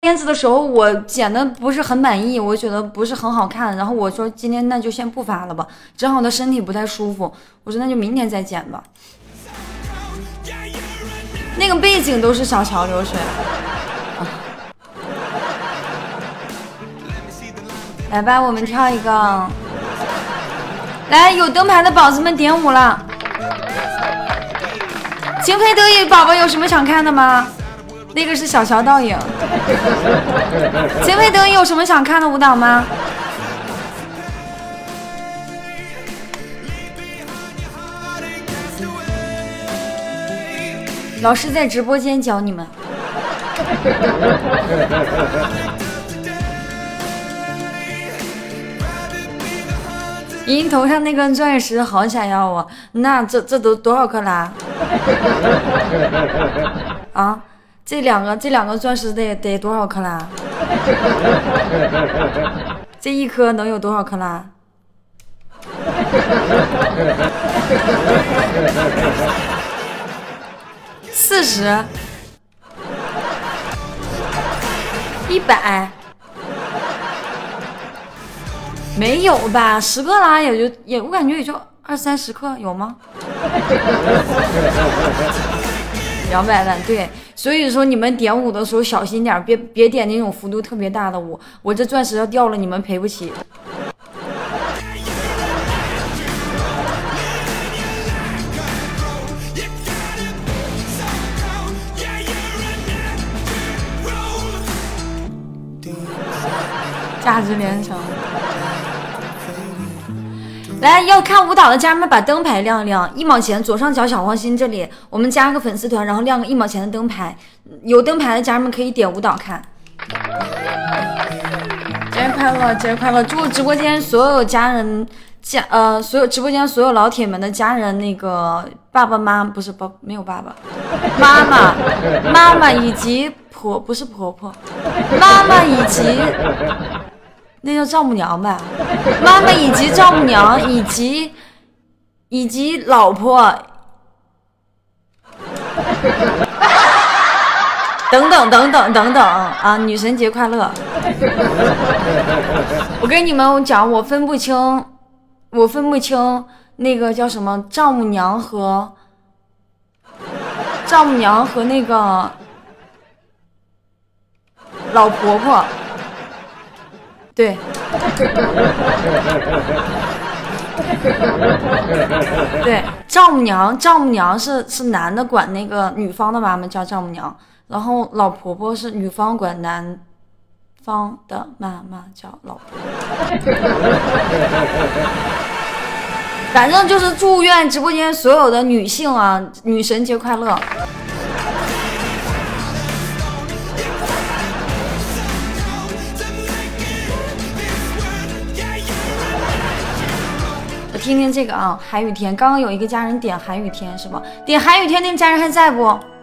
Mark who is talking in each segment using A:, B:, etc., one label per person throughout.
A: 片子的时候我剪的不是很满意，我觉得不是很好看，然后我说今天那就先不发了吧，正好他身体不太舒服，我说那就明天再剪吧。那个背景都是小桥流水。来吧，我们跳一个。来，有灯牌的宝子们点舞了。情非得已宝宝有什么想看的吗？那个是小乔倒影。情非得已有什么想看的舞蹈吗？老师在直播间教你们。您头上那根钻石好闪耀啊！那这都多少克拉？啊，这两个钻石得多少克拉？这一颗能有多少克拉？40、100。没有吧，10克拉也我感觉也就20-30克，有吗？200万，对，所以说你们点舞的时候小心点，别点那种幅度特别大的舞，我这钻石要掉了，你们赔不起。价值连城。来，要看舞蹈的家人们把灯牌亮亮，1毛钱，左上角小黄心这里，我们加个粉丝团，然后亮个1毛钱的灯牌。有灯牌的家人们可以点舞蹈看。节日快乐，节日快乐！祝直播间所有家人所有直播间所有老铁们的家人，那个爸爸妈不是没有爸爸，妈妈以及不是婆婆，妈妈以及。那叫丈母娘吧，妈妈以及丈母娘以及老婆等等啊！女神节快乐！我跟你们讲，我分不清那个叫什么丈母娘和那个老婆婆。对，对，丈母娘是男的管那个女方的妈妈叫丈母娘，然后老婆婆是女方管男方的妈妈叫老婆婆。反正就是祝愿直播间所有的女性啊，女神节快乐！听听这个啊，韩雨天，刚刚有一个家人点韩雨天是吧？点韩雨天那个家人还在不？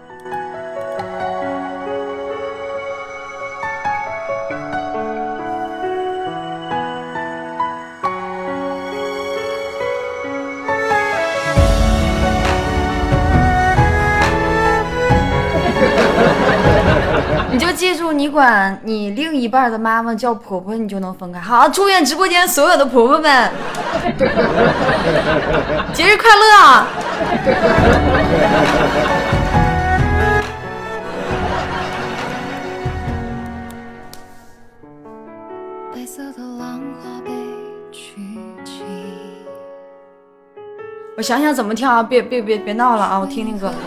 A: 你就记住，你管你另一半的妈妈叫婆婆，你就能分开。好，祝愿直播间所有的婆婆们节日快乐！白色的浪花被取起。我想想怎么跳啊！别闹了啊！我听听歌。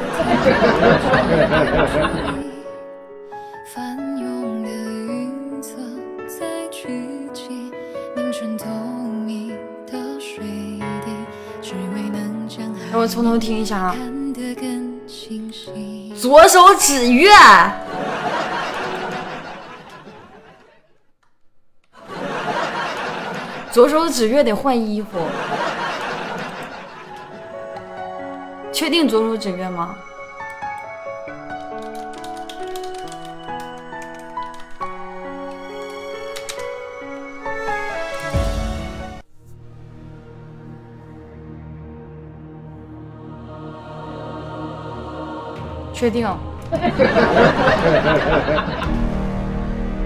A: 我从头听一下啊。左手指月，左手指月得换衣服，确定左手指月吗？确定。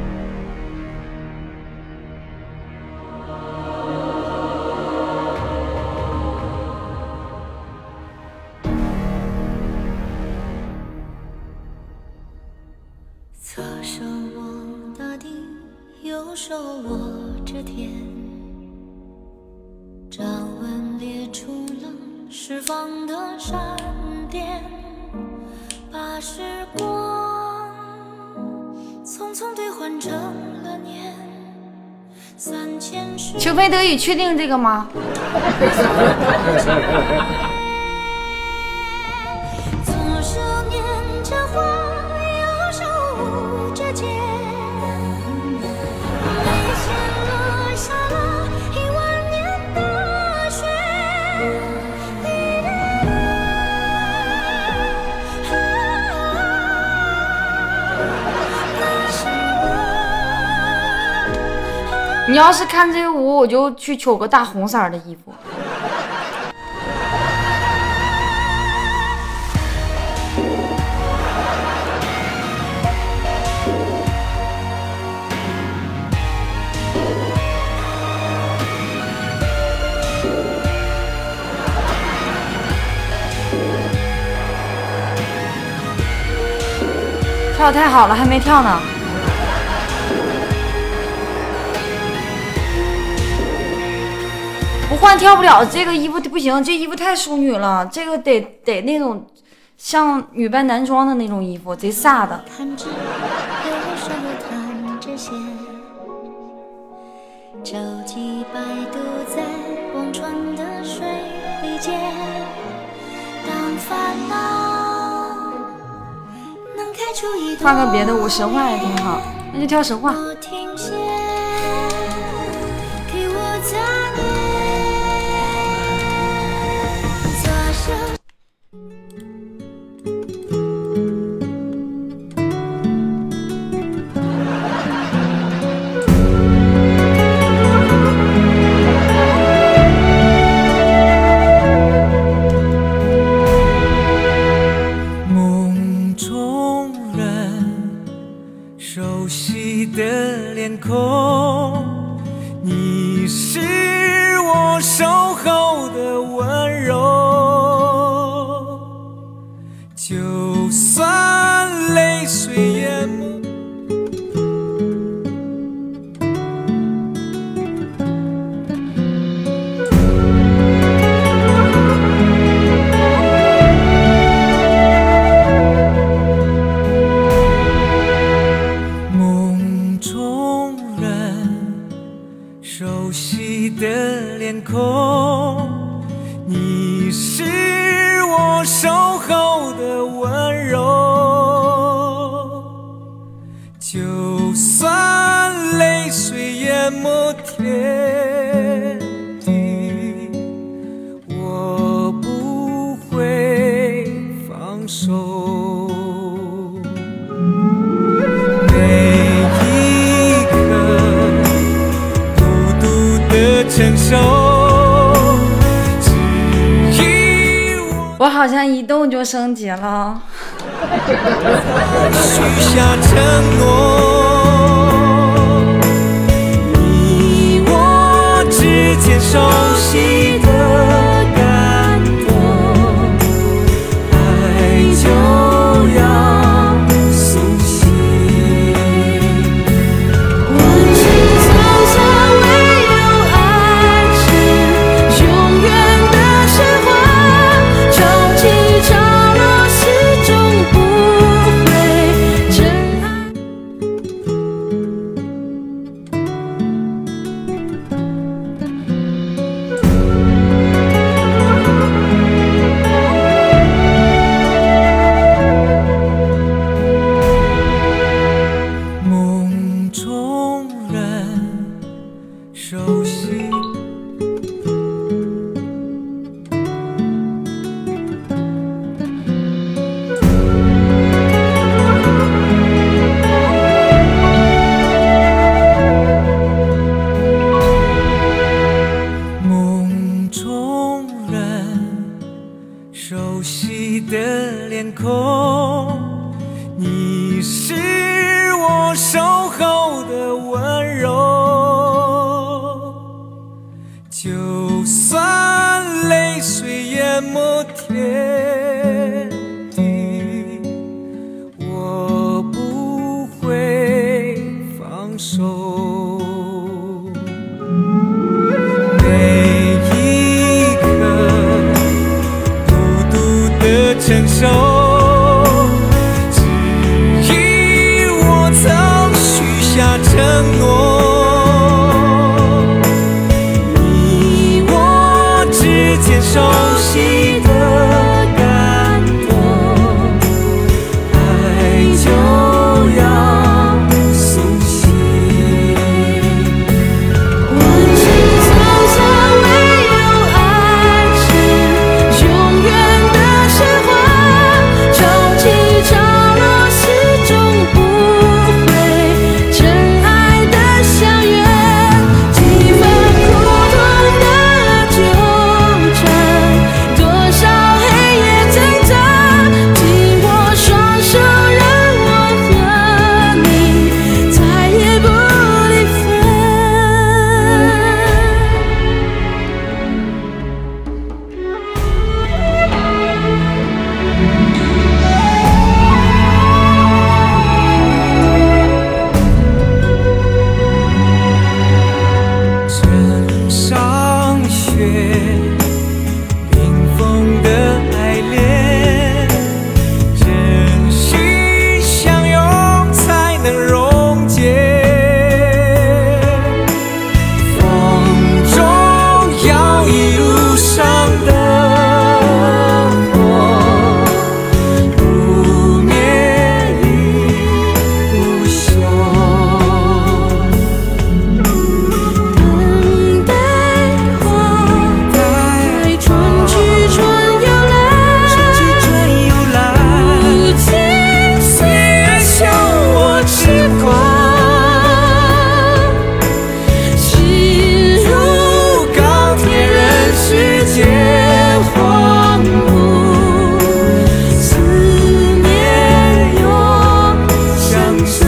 B: 手握大地，右手握着天，掌纹裂出了释放的闪电，把时光匆匆兑换成了年。3000世
A: 裘飞德语确定这个吗？
B: 左手捻着花，右手捂着剑，眉间落下了10000年的雪。
A: 你要是看这个舞，我就去求个大红色的衣服。跳得太好了，还没跳呢。不换跳不了，这个衣服不行，这衣服太淑女了，这个得那种像女扮男装的那种衣服，贼飒的。
B: 弹指，右手弹着弦，舟楫摆渡在忘川的水间，当烦恼能开出一朵，
A: 换个别的舞，神话也挺好，那就跳神话。
B: 我停歇，给我再念。
C: 梦中人，熟悉的脸孔，你是我守候的温柔，就算泪水淹没。梦中人，熟悉的脸孔，你是我守候的温柔，就算泪水淹没天地，我不会放手。每一刻孤独的承受，只因
A: 我好像一动就升级了。
C: 许下承诺，你我之间熟悉的感动，爱就要苏醒。
B: 万事走向唯有爱是永远的神话，潮起潮落始终不会真爱。
C: 手，每一刻孤独的承受，只因我曾许下承诺。你我之间熟悉的感动，爱就要苏醒。
B: 万事沧桑，唯有爱是永远的神话。潮起潮落，始终不会真爱的相约。几分苦痛的纠缠，多少黑夜挣扎，紧握双手，让我和你再也不离分。
C: 枕上雪，冰封的爱恋，真心相拥才能溶解。风中摇曳路上的火，不灭亦不休。
B: 等待花开，春去春又来，如今
C: 岁月笑我痴狂。心如钢铁，任世界荒芜，思念永相随。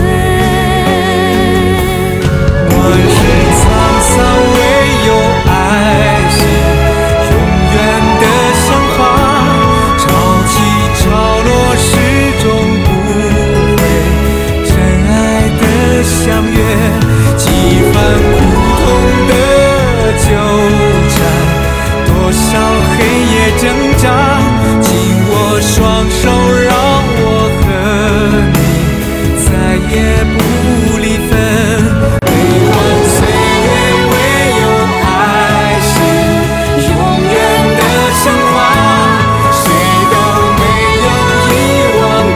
C: 万事沧桑，唯有爱是永远的神话。潮起潮落，始终不会真爱的相约。几番苦痛的纠缠，多少黑夜挣扎，紧握双手，让我和你再也不离分。悲欢岁月，唯有爱是永远的神话。谁都没有遗忘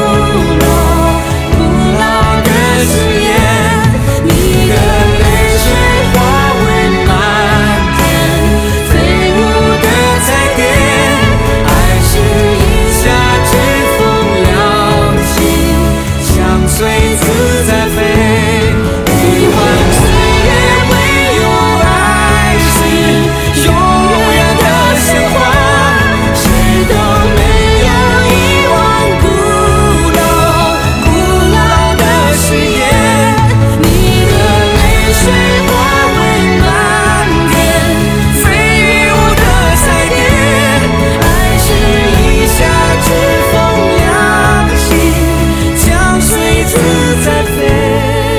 C: 古老的誓言。你的泪水化为漫天飞舞的彩蝶，爱是一夏之风凉气，相随自在飞。悲欢岁月，唯有爱是永远的神话。谁都没有遗忘古老的誓言。你的泪水化为漫天飞舞的彩蝶，爱是一夏之风凉气，相随自在飞。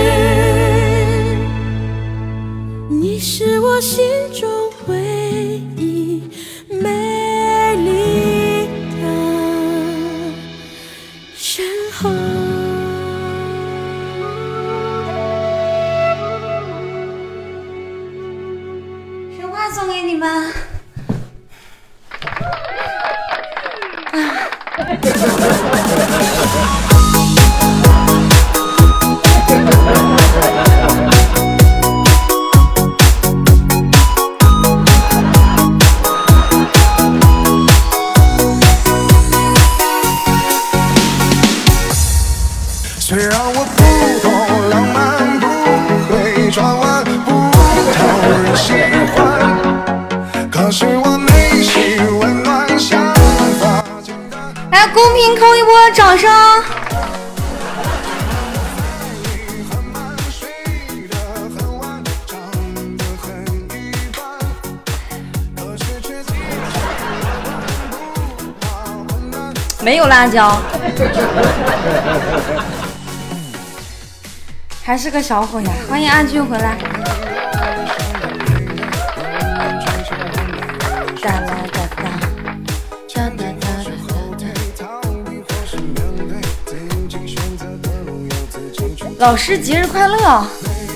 B: 你是我心中唯一美丽的神话。
A: 神话送给你们。
D: 虽然我不懂浪漫，不会转弯，不讨人喜欢，可是我内心温暖，想法简单。
A: 来，公屏扣一波掌声。
D: 很慢，睡得很晚，长得很一般，可是却经常不怕困难。
A: 没有辣椒。 还是个小伙呀！欢迎阿俊回来。哒啦哒哒，哒哒哒哒。老师节日快乐！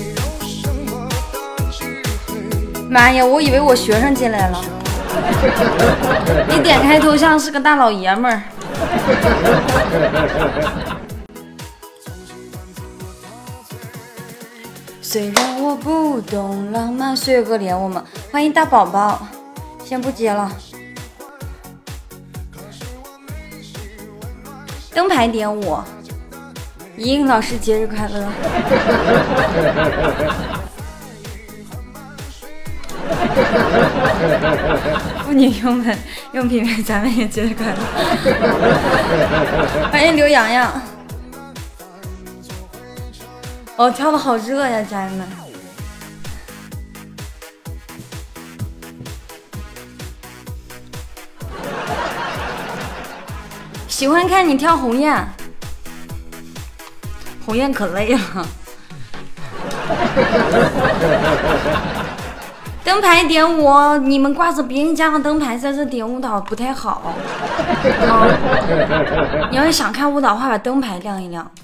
A: 妈呀，我以为我学生进来了。你点开头像是个大老爷们儿。虽然我不懂浪漫，岁月哥连我们，欢迎大宝宝，先不接了。灯牌点我，英老师节日快乐。妇女用品牌，咱们也节日快乐。欢迎刘洋洋。哦，跳的好热呀，家人们！喜欢看你跳鸿雁，鸿雁可累了。灯牌点我，你们挂着别人家的灯牌在这点舞蹈不太好。你要是想看舞蹈的话，把灯牌亮一亮。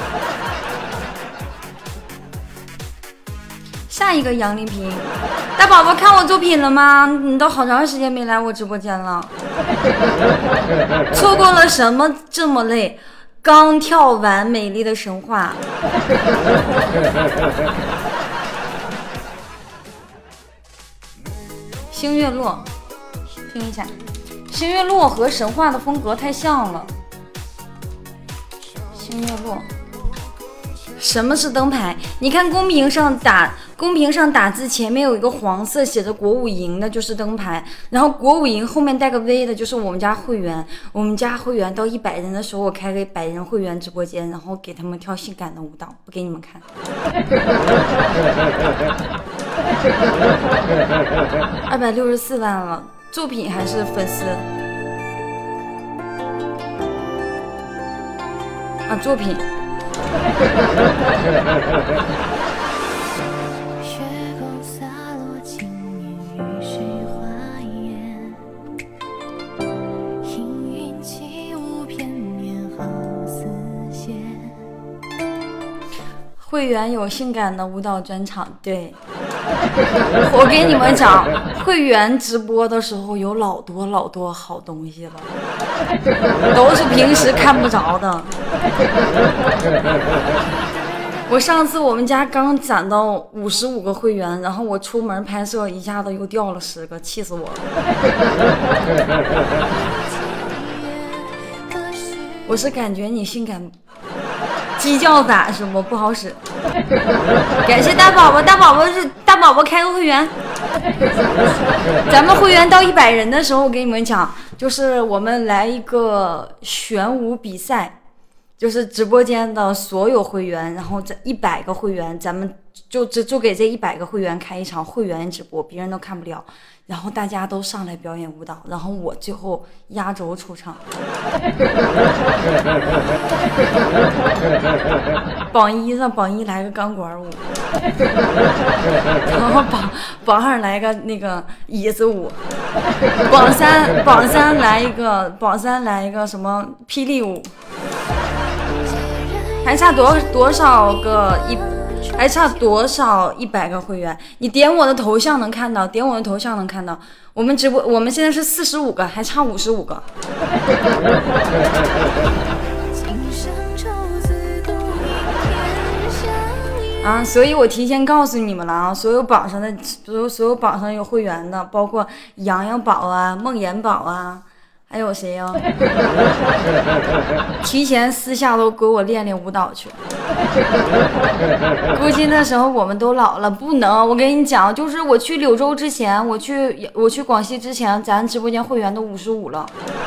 A: 下一个杨丽萍，大宝宝看我作品了吗？你都好长时间没来我直播间了，错过了什么这么累？刚跳完美丽的神话。星月落，听一下，星月落和神话的风格太像了。星月落。什么是灯牌？你看公屏上打字前面有一个黄色写着国五营的，就是灯牌。然后国五营后面带个 V 的，就是我们家会员。我们家会员到100人的时候，我开个100人会员直播间，然后给他们跳性感的舞蹈，不给你们看。264万了，作品还是粉丝？啊，作品。
B: 雪光洒落轻烟，雨水花烟，氤氲起舞片面好似线。
A: 会员有性感的舞蹈专场，对。我给你们讲，会员直播的时候有老多好东西了，都是平时看不着的。我上次我们家刚攒到55个会员，然后我出门拍摄一下子又掉了10个，气死我了。我是感觉你性感鸡叫法是不好使。感谢大宝宝，大宝宝开个会员。咱们会员到100人的时候，我给你们讲，就是我们来一个玄武比赛，就是直播间的所有会员，然后这100个会员，咱们就给这100个会员开一场会员直播，别人都看不了，然后大家都上来表演舞蹈，然后我最后压轴出场。榜一来个钢管舞，然后榜2来个那个椅子舞，榜三来一个什么霹雳舞。还差多少个还差多少100个会员？你点我的头像能看到，我们直播，我们现在是45个，还差55个。啊，所以我提前告诉你们了啊，所有榜上有会员的，包括洋洋宝啊、梦妍宝啊，还有谁呀？提前私下都给我练舞蹈去。估计那时候我们都老了，不能。我跟你讲，就是我去柳州之前，我去广西之前，咱直播间会员都55了。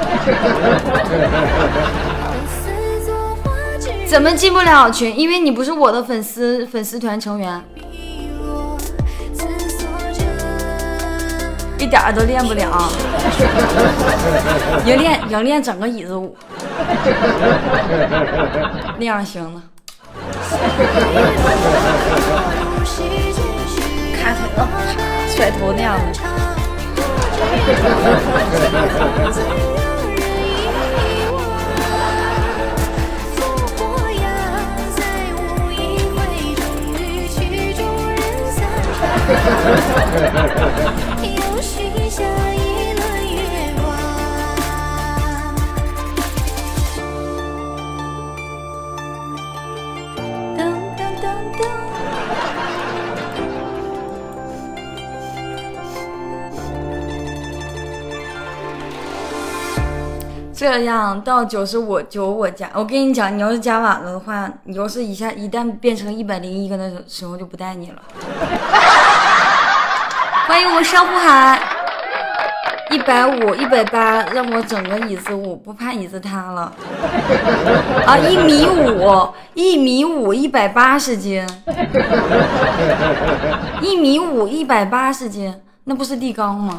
A: 怎么进不了群？因为你不是我的粉丝团成员，一点都练不了。营练整个椅子舞，那样行了。 甩头那样的。
B: 又许下一轮月光。噔噔噔噔。
A: 这样到95我加，我跟你讲，你要是加晚了的话，你要是一旦变成101个的时候就不带你了。欢迎我们珊瑚海，150、180，让我整个椅子舞，不怕椅子塌了。啊，1米5，1米5， 180斤，1米5， 180斤，那不是地缸吗？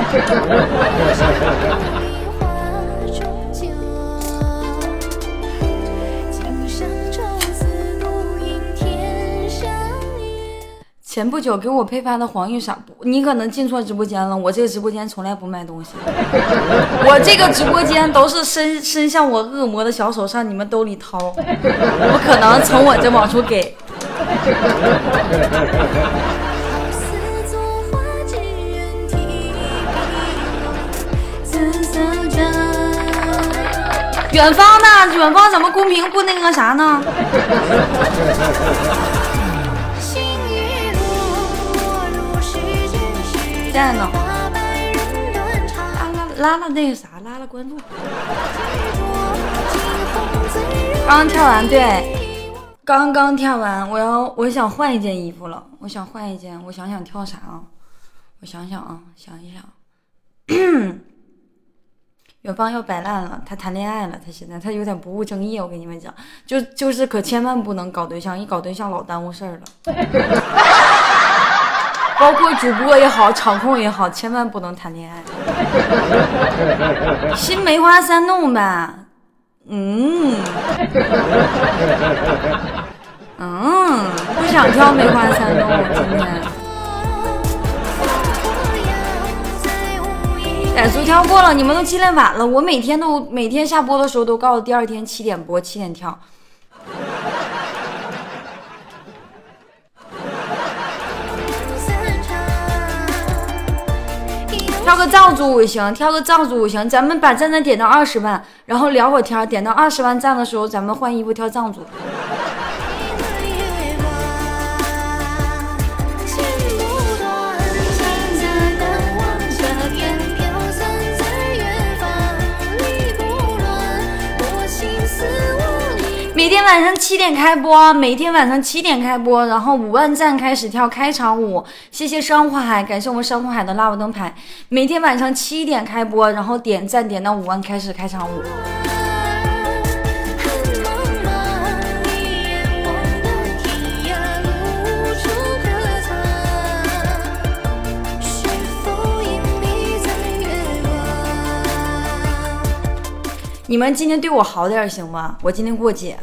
A: 前不久给我配发的黄玉伞，你可能进错直播间了。我这个直播间从来不卖东西，我这个直播间都是伸向我恶魔的小手上你们兜里掏，不可能从我这往出给。远方呢？远方怎么公屏不那个啥呢？在呢，拉了那个啥，拉了关注。刚跳完，对，刚跳完，我想换一件衣服了，我想换一件，我想跳啥啊？我想一想，远方要摆烂了，他谈恋爱了，他现在他有点不务正业，我跟你们讲，就是可千万不能搞对象，一搞对象老耽误事儿了。包括主播也好，场控也好，千万不能谈恋爱。新梅花三弄吧，不想跳梅花三弄今天。傣族跳过了，你们都进来晚了。我每天下播的时候都告诉第二天7点播，7点跳。跳个藏族舞行，跳个藏族舞行，咱们把赞点到20万，然后聊会儿天，点到20万赞的时候，咱们换衣服跳藏族。每天晚上7点开播，每天晚上7点开播，然后5万赞开始跳开场舞。谢谢珊瑚海，感谢我们珊瑚海的蜡烛灯牌。每天晚上7点开播，然后点赞点到5万开始开场舞。你们今天对我好点行吗？我今天过节，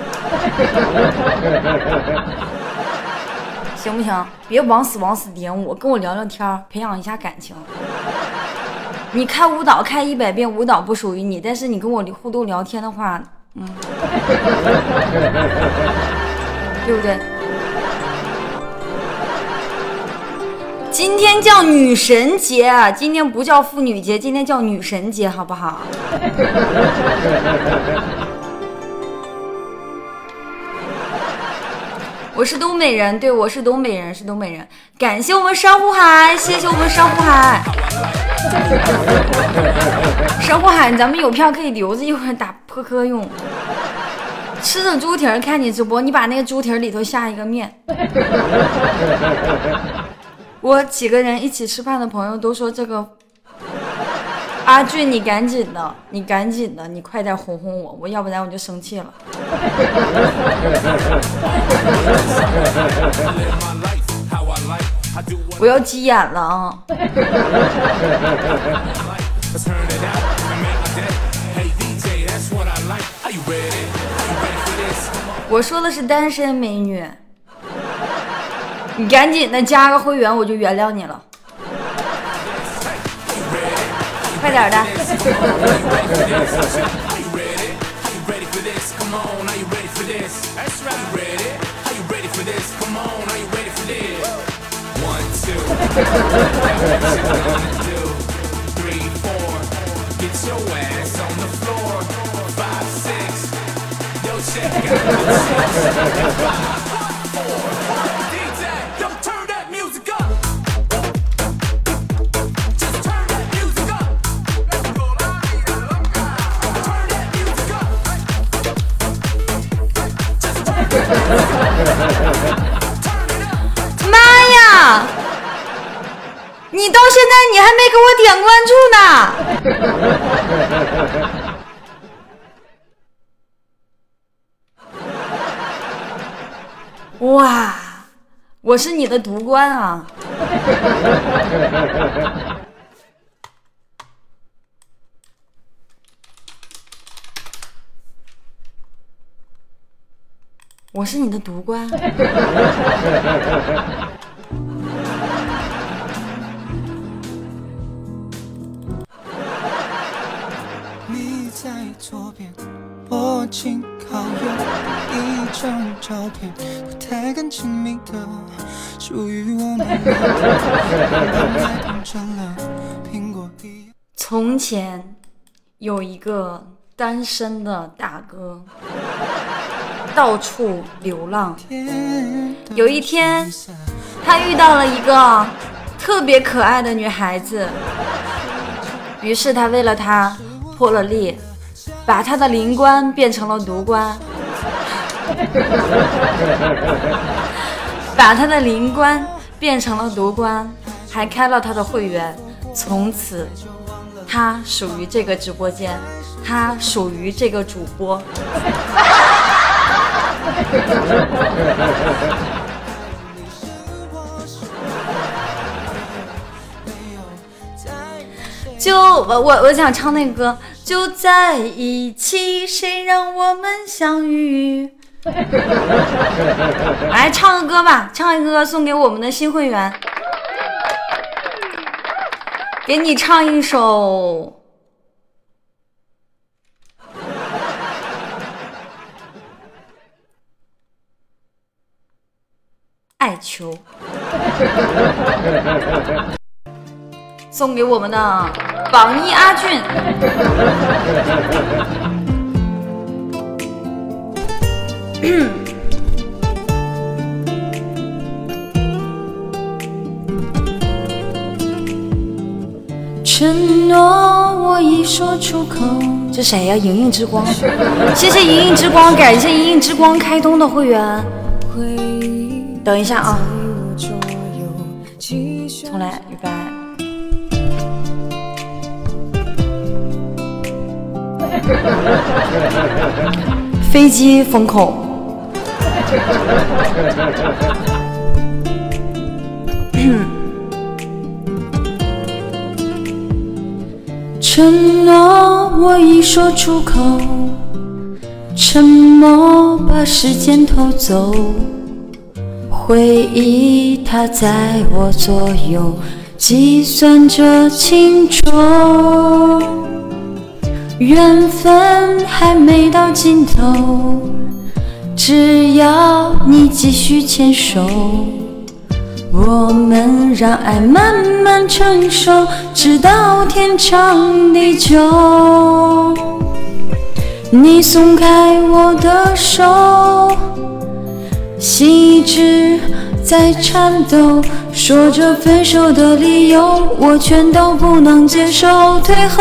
A: 行不行？别往死点我，跟我聊聊天，培养一下感情。你看舞蹈看100遍，舞蹈不属于你，但是你跟我互动聊天的话，对不对？今天叫女神节，今天不叫妇女节，今天叫女神节，好不好？我是东北人，对，我是东北人，是东北人。感谢我们珊瑚海，谢谢我们珊瑚海。珊瑚海，咱们有票可以留着，一会儿打扑克用。吃着猪蹄儿看你直播，你把那个猪蹄儿里头下一个面。我几个人一起吃饭的朋友都说这个阿俊，你赶紧的，你快点哄哄我，要不然我就生气了。我要急眼了啊！我说的是单身美女。你赶紧的加个会员，我就原谅你了。 快点的。妈呀！你到现在你还没给我点关注呢！哇，我是你的毒官啊！我是你的毒官。
C: 你在左边，我紧靠右，一张照片，不太敢亲密的，属于我们。苹果一样。
A: 从前有一个单身的大哥，到处流浪。有一天，他遇到了一个特别可爱的女孩子，于是他为了她破了例，把他的灵官变成了毒官，把他的灵官变成了毒官，还开了他的会员。从此，他属于这个直播间，他属于这个主播。我想唱那个歌，就在一起，谁让我们相遇。来唱个歌吧，唱一个歌送给我们的新会员，给你唱一首爱球，送给我们的榜一阿俊。承诺我一说出口。这谁呀？莹莹之光，谢谢莹莹之光，感谢莹莹之光开通的会员。等一下啊，重来，预备。飞机封口。承诺我一说出口，沉默把时间偷走，回忆它在我左右，计算着轻重，缘分还没到尽头，只要你继续牵手，我们让爱慢慢成熟，直到天长地久。你松开我的手，心一直在颤抖，说着分手的理由，我全都不能接受。退后，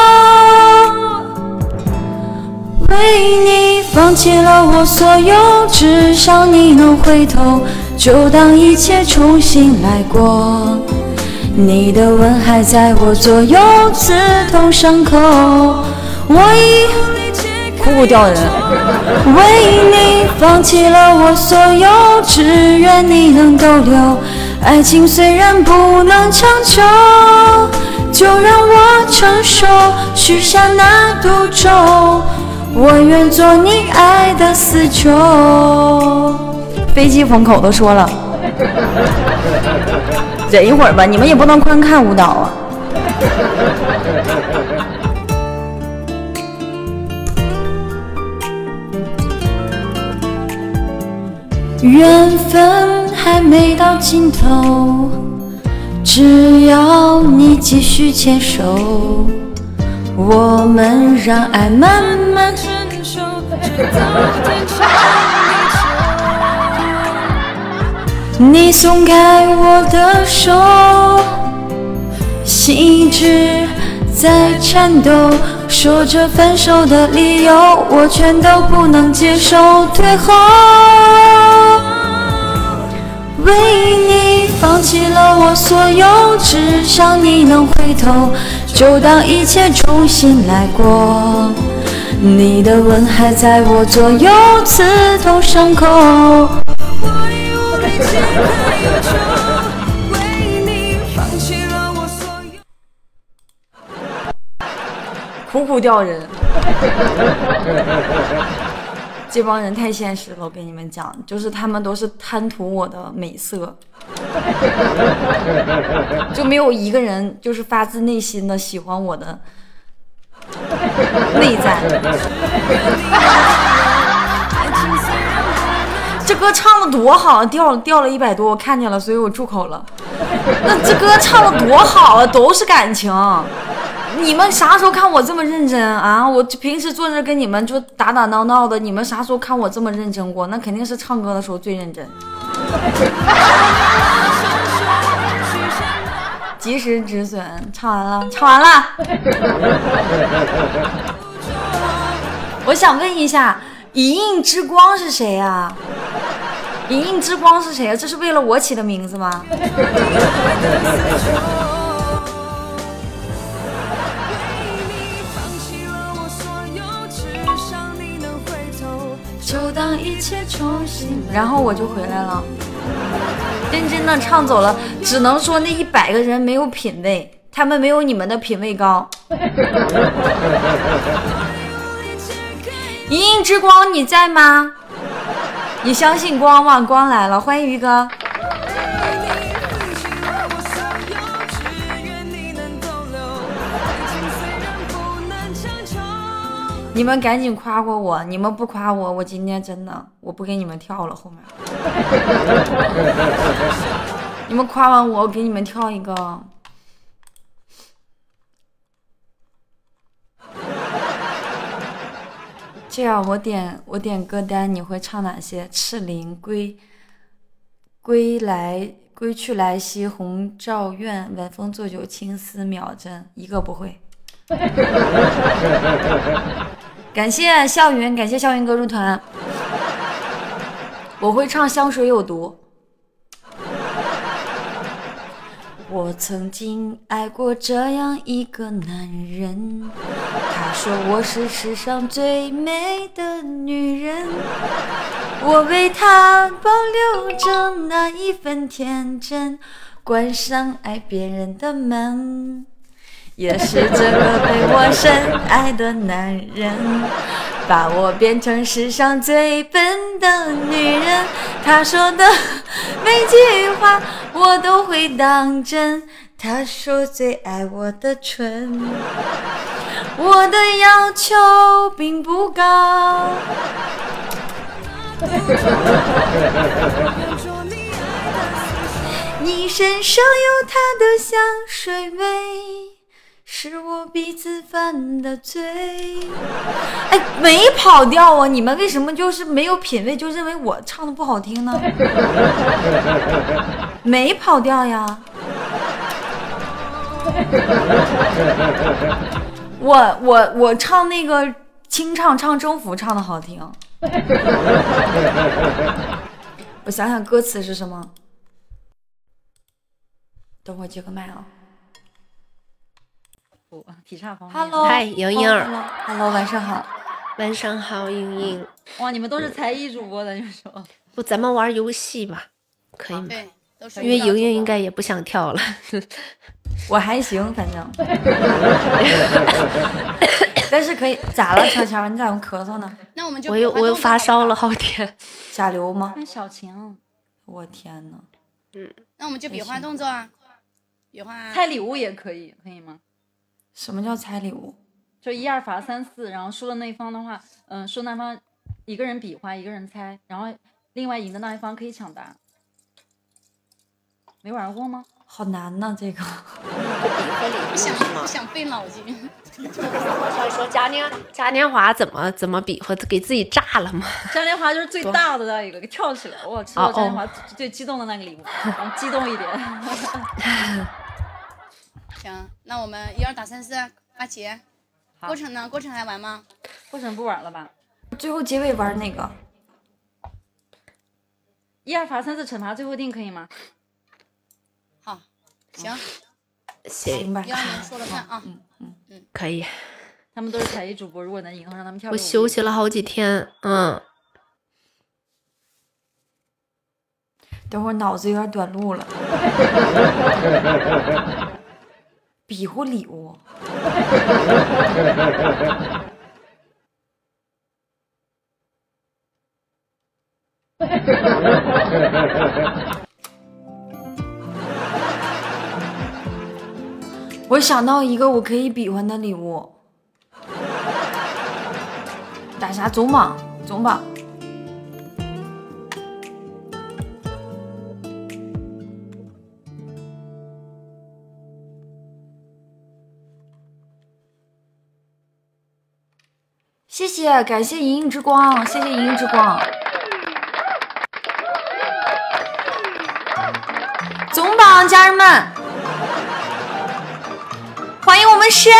A: 为你放弃了我所有，至少你能回头，就当一切重新来过。你的吻还在我左右，刺痛伤口，我已哭掉人。为你放弃了我所有，只愿你能逗留。爱情虽然不能长久，就让我承受，许下那赌咒，我愿做你爱的死囚。飞机封口都说了，忍一会儿吧，你们也不能观看舞蹈啊。 缘分还没到尽头，只要你继续牵手，我们让爱慢慢成熟，直到天长地久。你松开我的手，心一直在颤抖，说着分手的理由，我全都不能接受。退后，为你放弃了我所有，只想你能回头，就当一切重新来过。你的吻还在我左右，刺痛伤口。我以无力解开忧愁，为你放弃了我所有。苦苦吊人。这帮人太现实了，我跟你们讲，就是他们都是贪图我的美色，就没有一个人就是发自内心的喜欢我的内在。这歌唱的多好，掉了100多，我看见了，所以我住口了。那这歌唱的多好啊，都是感情。你们啥时候看我这么认真啊？我平时坐这跟你们就打打闹闹的，你们啥时候看我这么认真过？那肯定是唱歌的时候最认真。及时止损，唱完了，唱完了。我想问一下，一映之光是谁呀？一映之光是谁呀？这是为了我起的名字吗？就当一切重新，然后我就回来了，认真的唱走了。只能说那100个人没有品位，他们没有你们的品位高。一映之光你在吗？你相信光吗？光来了，欢迎于哥。你们赶紧夸过我，你们不夸我，我今天真的我不给你们跳了。后面你们夸完我给你们跳一个。这样我点歌单，你会唱哪些？赤灵、归去来兮、红照院、晚风作酒、青丝、秒针，一个不会。感谢笑云，感谢笑云哥入团。我会唱香水有毒。我曾经爱过这样一个男人，他说我是世上最美的女人，我为他保留着那一份天真，关上爱别人的门。也是这个被我深爱的男人，把我变成世上最笨的女人。他说的每句话我都会当真，他说最爱我的唇。我的要求并不高，你身上有他的香水味，是我鼻子犯的罪。哎，没跑调啊！你们为什么就是没有品味，就认为我唱的不好听呢？没跑调呀！我唱那个清唱征服唱的好听。我想想歌词是什么？等会儿接个麦啊。体差方面
E: Hello， 嗨，莹莹儿
A: ，Hello， 晚上好，
E: 晚上好，莹莹。
F: 哇，你们都是才艺主播的，就说
E: 不，咱们玩游戏吧，可以吗？
F: 对，都是
E: 因为莹莹应该也不想跳了。
A: 我还行，反正。但是可以，咋了，乔乔？你咋咳嗽呢？
F: 那我们就
E: 我又发烧了好天。
A: 甲流吗？
F: 看小晴，
A: 我天哪！
F: 那我们就比划动作啊，比划
G: 猜礼物也可以吗？
A: 什么叫猜礼物？
G: 就1、2罚3、4，然后输了那一方的话，输那方一个人比划，一个人猜，然后另外赢的那一方可以抢答。没玩过吗？
A: 好难呐、这个。
F: 不想费脑筋。
E: 说嘉年华怎么比划？给自己炸了吗？
G: 嘉年华就是最大的那一个，给跳起来！我吃到嘉年华最激动的那个礼物，咱激动一点。
F: 行，那我们1、2打3、4，阿奇。过程呢？过程还玩吗？
G: 过程不玩了吧？
A: 最后结尾玩那个。
G: 1、2罚3、4惩罚最后定可以吗？
F: 好，行，
A: 行吧。
F: 1、2年说了算啊。
E: 可以。
G: 他们都是才艺主播，如果能赢的话，让他们跳。
E: 我休息了好几天，
A: 等会儿脑子有点短路了。比划礼物。我想到一个我可以比划的礼物。打啥总榜？总榜。谢谢，感谢莹莹之光，谢谢莹莹之光。总榜，家人们，欢迎我们神。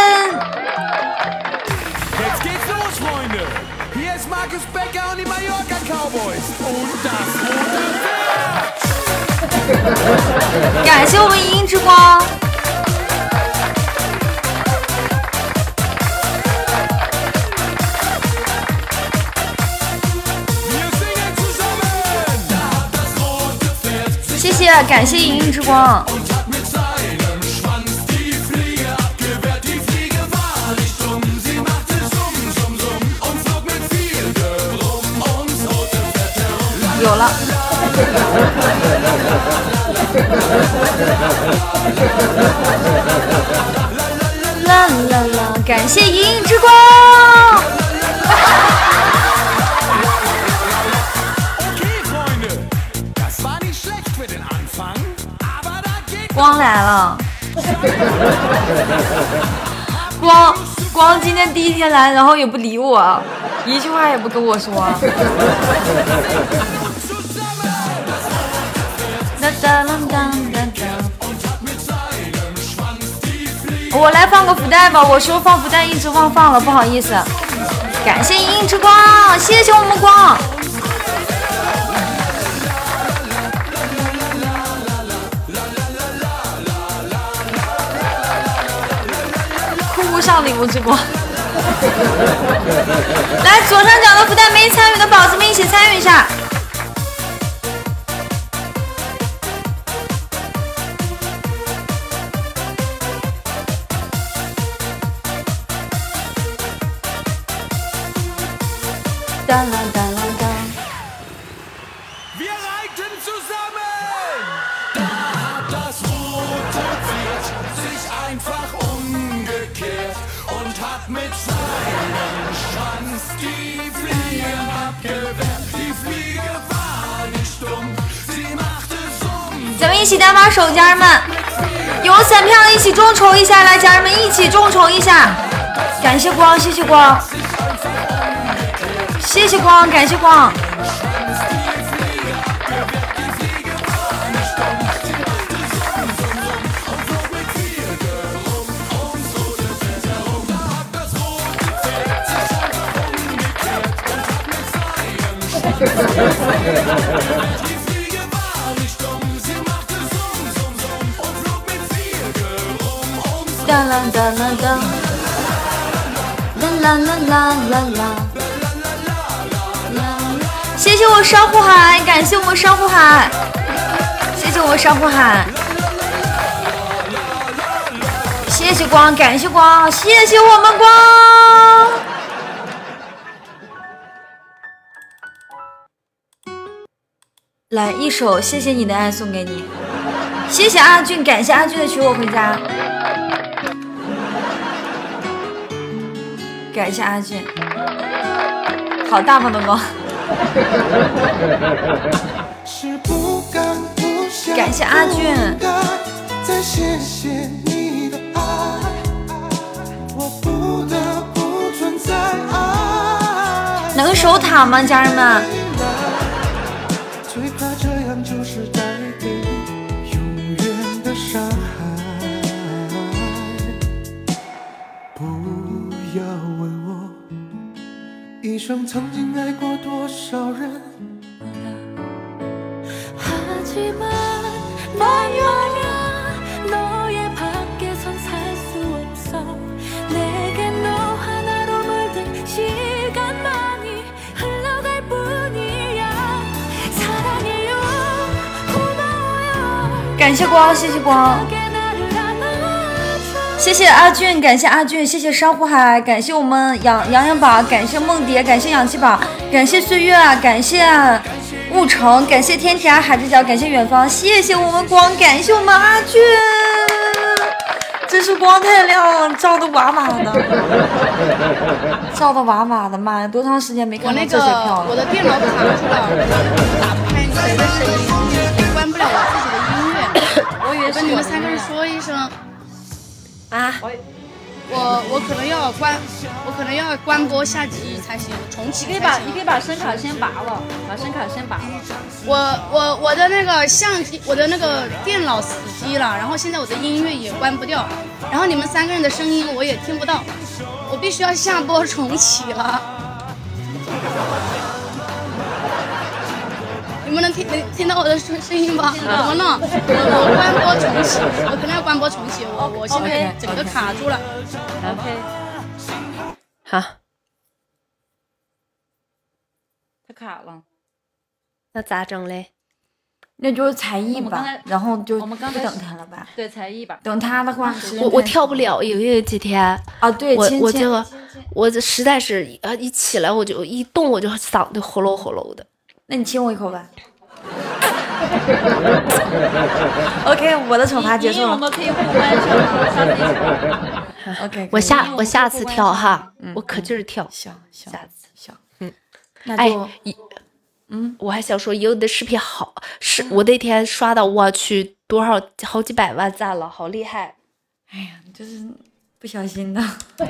C: Jetzt geht's los, Freunde. Hier ist Markus Becker und die Mallorca Cowboys. Und das rote Pferd.
A: 感谢我们莹莹之光。谢谢，感谢莹莹之光。有了。啦啦啦！感谢莹莹之光。光来了，光今天第一天来，然后也不理我，一句话也不跟我说。我来放个福袋吧，我说放福袋一直忘放了，不好意思。感谢莹莹之光，谢谢我们光。哭上礼物之光。来，左上角的福袋没参与的宝子们一起参与一下。哒啦哒啦哒。
C: Wir reiten zusammen. Da hat das rote Pferd sich einfach umgekehrt und hat mit seinem Schwanz die Fliege abgewehrt. Die Fliege war nicht dumm, sie machte Summ.
A: 咱们一起搭把手，家人们，有散票的一起众筹一下，来，家人们一起众筹一下。感谢光，谢谢光。谢谢光，感谢光。哒啦哒啦哒，啦啦啦啦啦啦。谢谢我珊瑚海，感谢我们珊瑚海，谢谢我们珊瑚海，谢谢光，感谢光，谢谢我们光。来一首《谢谢你的爱》送给你，谢谢阿俊，感谢阿俊的娶我回家，感谢阿俊，好大方的光。
D: 是不敢不想
A: 感谢阿俊，
D: 再谢谢你的爱，我不得不存在爱。
A: 能守塔吗，家人们？
D: 最怕这样就是带给你永远的伤害。不要问我一生曾经爱过多少人。
B: 하지만 말야 너의 밖에선 살 수 없어 내게 너 하나로 물든 시간만이 흘러갈 뿐이야 사랑해요 고마워요
A: 感谢光，谢谢光，
B: 나를 안아줘
A: 谢谢阿俊，感谢阿俊，谢谢珊瑚海，感谢我们洋宝，感谢梦蝶，感谢氧气宝，感谢岁月，感谢雾城，感谢天涯海之角，感谢远方，谢谢我们光，感谢我们阿俊，真是光太亮了，照的瓦瓦的，照的瓦瓦的，妈呀，多长时间没看到这些票了？
F: 我的电脑卡住了，打不开你们的声音，也关不了我自己的音乐。
G: 我以为是
F: 跟你们3个人说一声啊，我可能要关播下集才行，重启才行。
G: 你可以把声卡先拔了，把声卡先拔了。
F: 我的那个相机，我的那个电脑死机了，然后现在我的音乐也关不掉，然后你们3个人的声音我也听不到，我必须要下播重启了。你们能听到我的声音吗？怎么了？我关播重启，我可能要关播重启，我现在整个卡住了。
E: OK， 好，
G: 它卡了。
E: 那咋整嘞？
A: 那就是才艺吧
G: 我们刚才，
A: 然后就
G: 我们刚才
A: 不等他了吧？
G: 对，才艺吧。
A: 等他的话，
E: 我跳不了，因为几天
A: 啊，对，
E: 我这实在是一起来我就一动我就嗓子吼喽吼喽的。
A: 那你亲我一口吧。OK， 我的惩罚结束了。
G: 我们可以互关上吗？下次一起。
A: OK，
E: 我下次跳哈，我可劲儿跳。
A: 行，
E: 下次
A: 行，
E: 那
A: 就
E: 我还想说，有的视频好，是我那天刷到我去多少好几百万赞了，好厉害！
A: 哎呀，就是不小心的，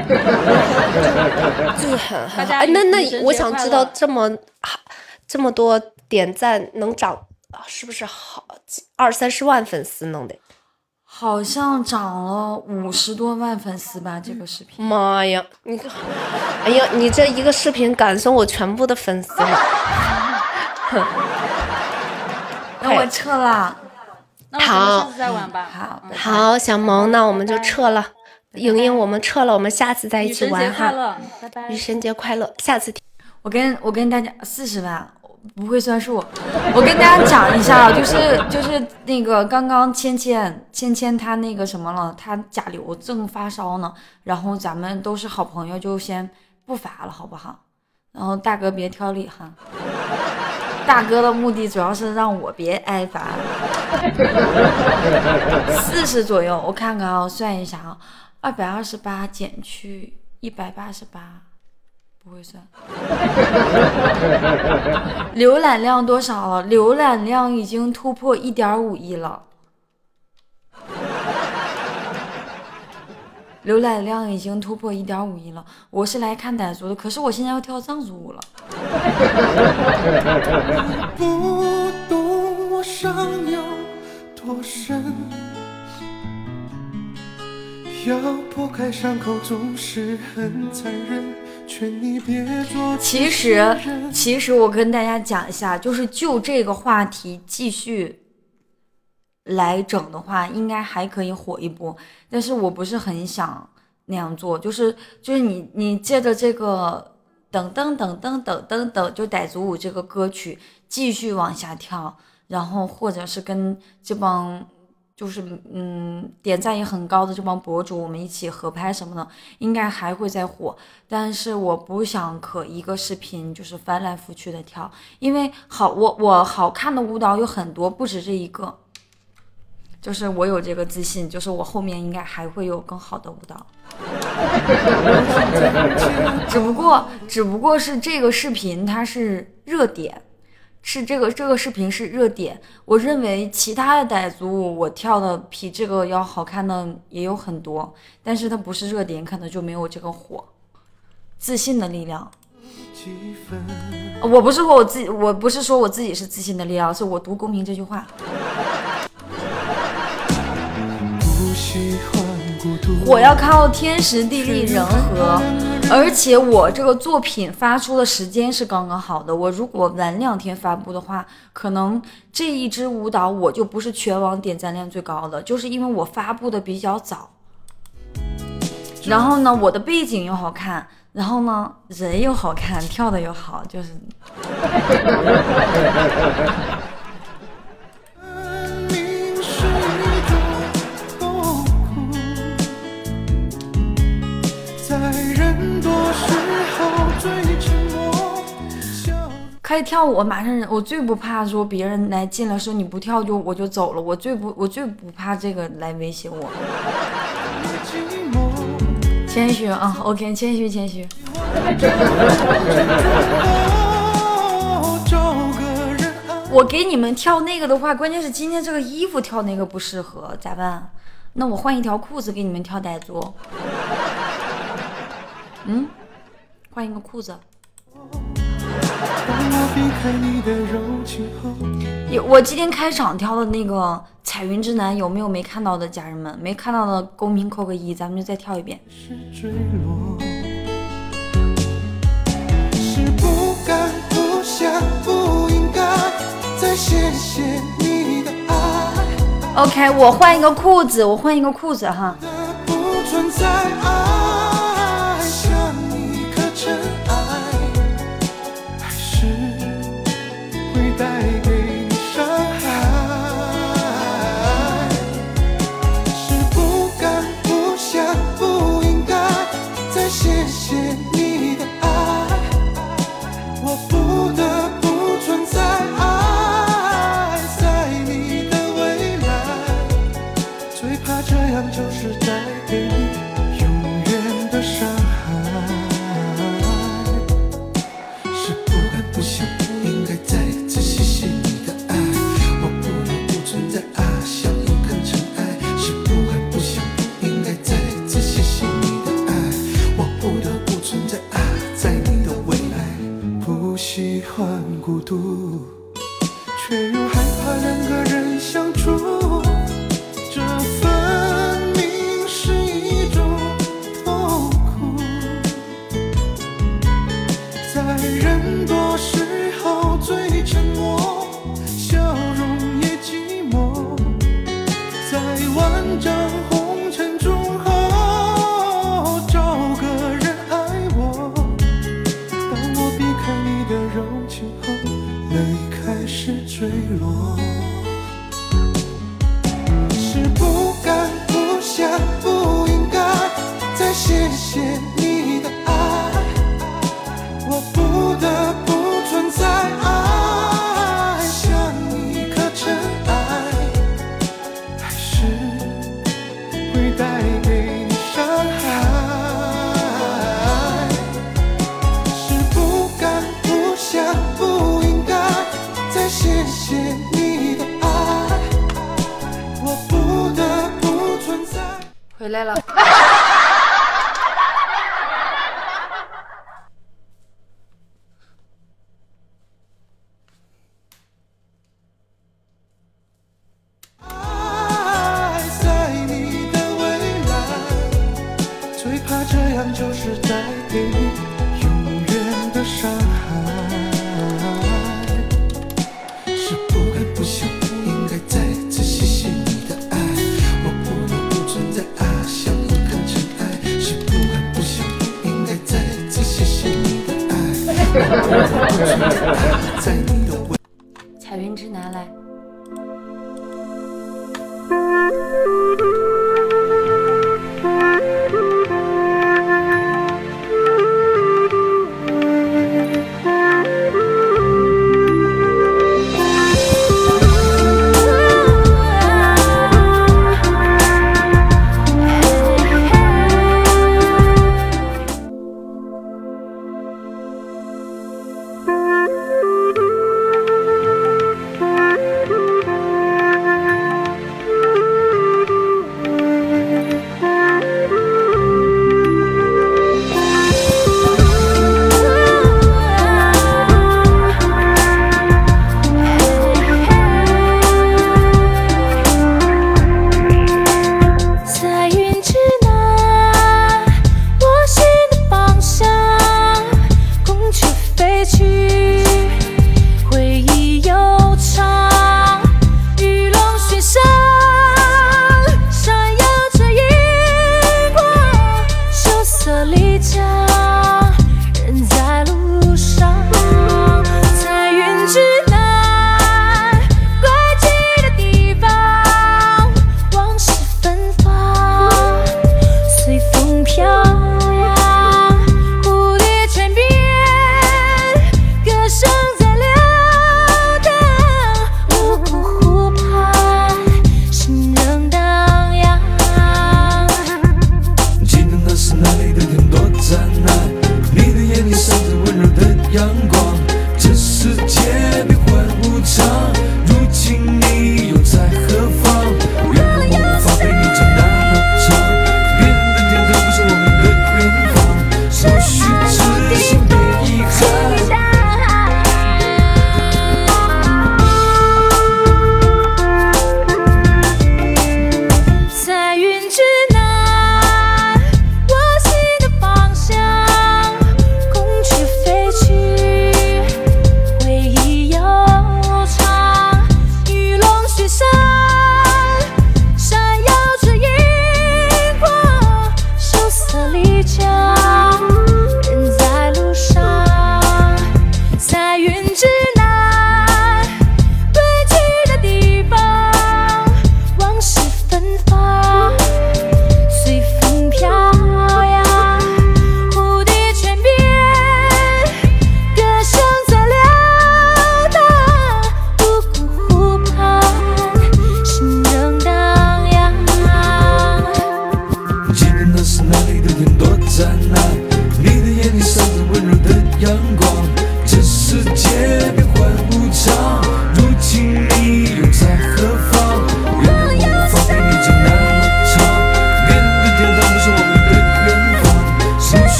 E: 就是很哎，那我想知道这么多点赞能涨，是不是好20-30万粉丝弄的？
A: 好像涨了50多万粉丝吧，这个视频。
E: 妈呀，你看，哎呀，你这一个视频赶上我全部的粉丝了。
A: 那我撤了。
G: 那我们下次再玩吧。
E: 好，小萌，那我们就撤了。莹莹，我们撤了，我们下次再一起玩哈。
G: 拜拜。
E: 女神节快乐，下次。
A: 我跟大家40万。不会算数，我跟大家讲一下，就是那个刚刚芊芊她那个什么了，她甲流正发烧呢，然后咱们都是好朋友，就先不罚了，好不好？然后大哥别挑理哈，大哥的目的主要是让我别挨罚。40左右，我看看啊，算一下啊，228减去188。不会算。浏览量多少了？浏览量已经突破1.5亿了。浏览量已经突破1.5亿了。我是来看傣族的，可是我现在要跳藏族舞了。
D: 不懂我伤有多深，要剖开伤口总是很残忍。
A: 其实我跟大家讲一下，就这个话题继续来整的话，应该还可以火一波。但是我不是很想那样做，就是你借着这个等，就傣族舞这个歌曲继续往下跳，然后或者是跟这帮。就是点赞也很高的这帮博主，我们一起合拍什么的，应该还会再火。但是我不想可一个视频就是翻来覆去的跳，因为我好看的舞蹈有很多，不止这一个。 就是我有这个自信，就是我后面应该还会有更好的舞蹈。只不过是这个视频它是热点，是这个视频是热点。我认为其他的傣族舞我跳的比这个要好看的也有很多，但是它不是热点，可能就没有这个火。自信的力量。我不是说我自己是自信的力量，是我读公屏这句话。我要靠天时地利人和，而且我这个作品发出的时间是刚刚好的。我如果晚2天发布的话，可能这一支舞蹈我就不是全网点赞量最高的，就是因为我发布的比较早。然后呢，我的背景又好看，然后呢，人又好看，跳的又好，就是。开始跳舞，马上我最不怕说别人来进来说你不跳我就走了，我最不怕这个来威胁我。谦虚啊 ，OK， 谦虚。我给你们跳那个的话，关键是今天这个衣服跳那个不适合，咋办？那我换一条裤子给你们跳傣族。换一个裤子。我今天开场跳的那个彩云之南，有没有没看到的家人们？没看到的公屏扣个1，咱们就再跳一遍。是不敢不想不应该再谢谢你的爱。OK， 我换一个裤子哈。不存在爱，想你可真爱。带给你伤害，是不敢不想不应该再谢谢你的爱，我不得不存在爱，在你的未来，最怕这样就是带给你永远的伤害，是不敢不想不应该再喜欢孤独，却又害怕两个人相处，这分明是一种痛苦。在人多时候最沉默，笑容也寂寞，在万丈红尘中后找个人爱我，当我避开你的柔情后，泪开始坠落，是不敢不想不应该再谢谢你的爱，我不得不存在爱，想你可真爱，还是会带给你伤害，不应该再谢谢你的爱，我不得不存在。回来了。爱在你的未来，最怕这样就是带给你永远的伤害。彩云之南来。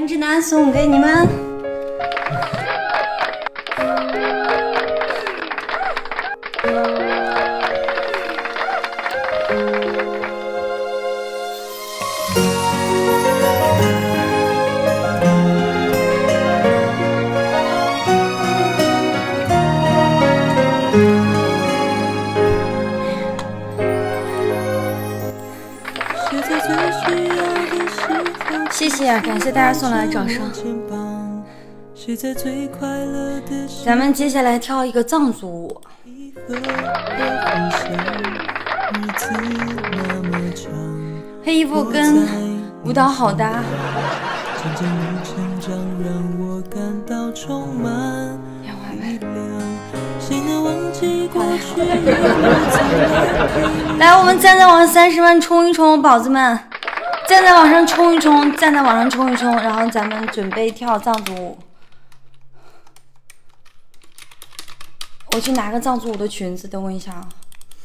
A: 颜值男送给你们。谢谢，感谢大家送来的掌声。咱们接下来跳一个藏族舞。黑衣服跟舞蹈好搭。来，我们站在往30万冲一冲，宝子们，站在往上冲一冲，站在往上冲一冲，然后咱们准备跳藏族舞。我去拿个藏族舞的裙子，等我一下啊。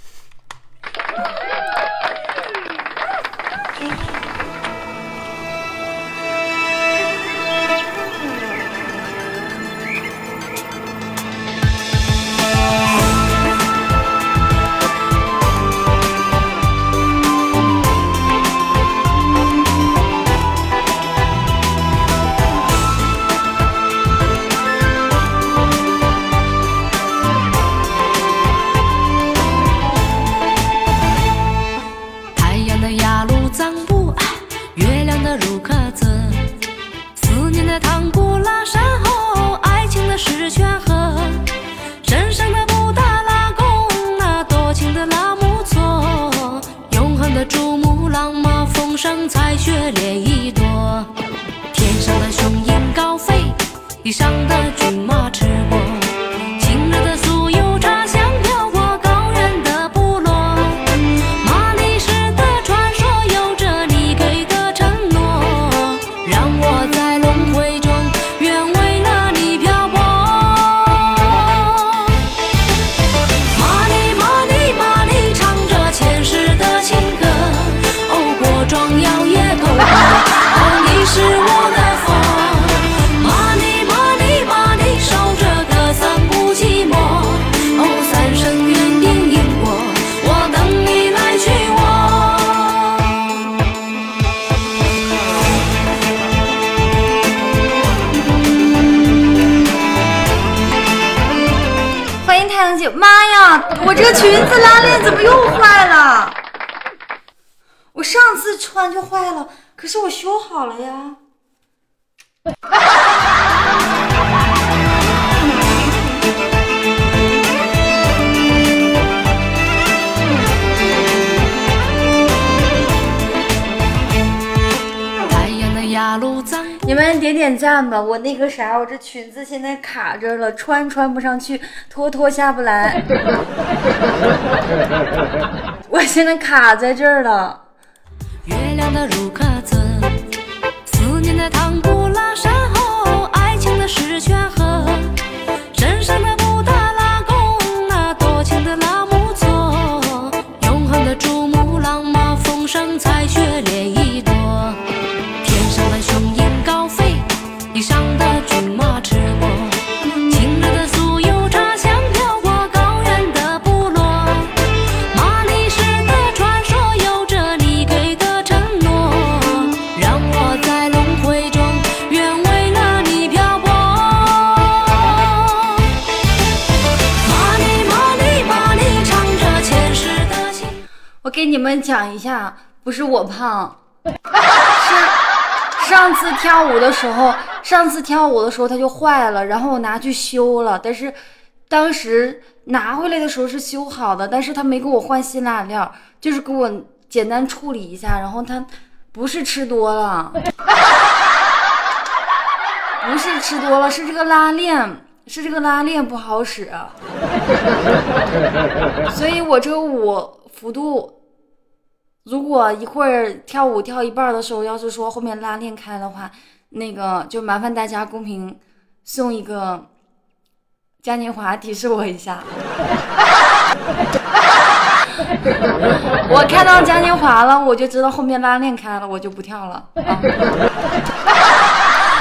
B: 地上的骏马驰过，晴热的酥油茶香飘过高原的部落。马里士的传说有着你给的承诺，让我在轮回中愿为了你漂泊。马里马里马里唱着前世的情歌，哦，过壮摇曳够过，哦，你是我的佛。
A: 妈呀！我这个裙子拉链怎么又坏了？我上次穿就坏了，可是我修好了呀。你们点点赞吧，我那个啥，我这裙子现在卡着了，穿不上去，脱下不来。我现在卡在这儿了。
B: 月亮的如壳子，思念的唐古拉山后，爱情的石泉河，神圣的布达拉宫，那多情的拉木错，永恒的珠穆朗玛峰上采雪莲一朵。雄鹰高飞，地上的骏马驰过，晴热的酥油茶香飘过高原的部落。马里士的传说有着你给的承诺，让我在轮回中愿为了你漂泊。马里马里马里唱着前世的情。
A: 我给你们讲一下，不是我胖，上次跳舞的时候它就坏了，然后我拿去修了，但是当时拿回来的时候是修好的，但是他没给我换新拉链，就是给我简单处理一下，然后他不是吃多了，不是吃多了，是这个拉链不好使，所以我这个舞幅度。如果一会儿跳舞跳一半的时候，要是说后面拉链开的话，那个就麻烦大家公屏送一个嘉年华提示我一下。我看到嘉年华了，我就知道后面拉链开了，我就不跳了。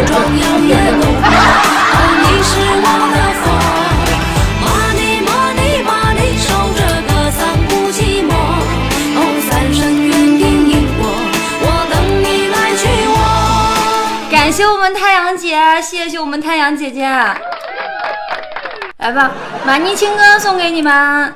B: 壮摇曳篝火，哦，你是我的佛。玛尼玛尼玛尼，守着歌桑不寂寞。哦，三生缘定因果，我等你来娶我。
A: 感谢我们太阳姐，谢谢我们太阳姐姐。来吧，玛尼情歌送给你们。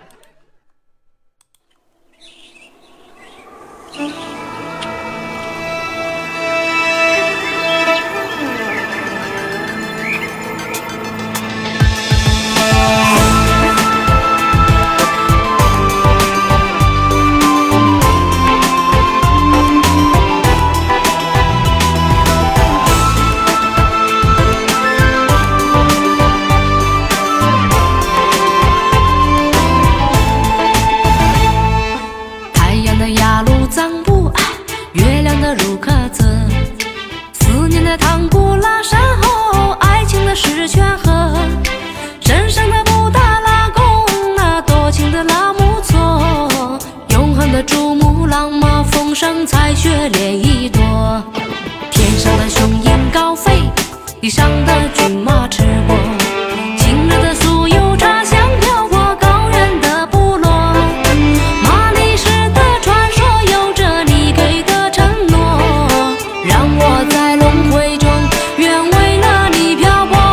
B: 如可测，思念的唐古拉山后，爱情的石泉河，神圣的布达拉宫，那多情的拉木错，永恒的珠穆朗玛峰上彩雪莲一朵，天上的雄鹰高飞，地上的骏马驰过，清热的酥油茶香飘过高原的部落，玛尼石的传说有着你给的承诺，让我在轮回中愿为了你漂泊。